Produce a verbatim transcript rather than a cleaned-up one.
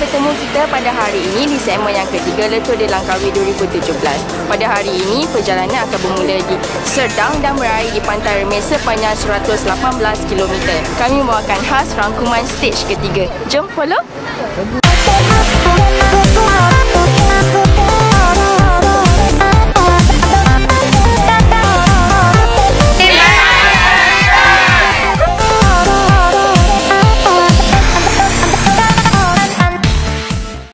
bertemu kita pada hari ini di segmen yang ketiga Letuh di Langkawi dua ribu tujuh belas. Pada hari ini, perjalanan akan bermula di Serdang dan berakhir di Pantai Remis sepanjang seratus lapan belas kilometer. Kami membawakan khas rangkuman stage ketiga. Jom follow!